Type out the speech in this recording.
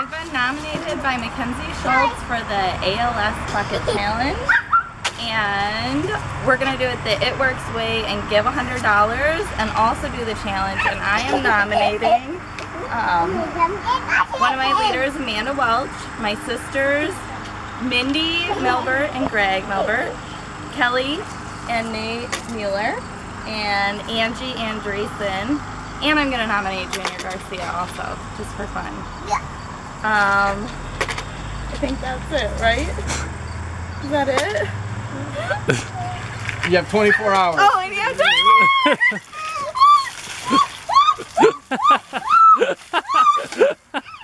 I've been nominated by Mackenzie Schultz for the ALS Bucket Challenge, and we're going to do it the It Works way and give $100 and also do the challenge. And I am nominating one of my leaders, Amanda Welch, my sisters, Mindy Melbert and Greg Melbert, Kelly and Nate Mueller, and Angie Andreessen, and I'm going to nominate Junior Garcia also, just for fun. Yeah. I think that's it, right? Is that it? You have 24 hours. Oh, and you have to